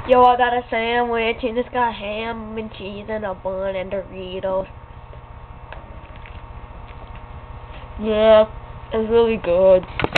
Yo, I got a sandwich and it's got ham and cheese and a bun and Doritos. Yeah, it's really good.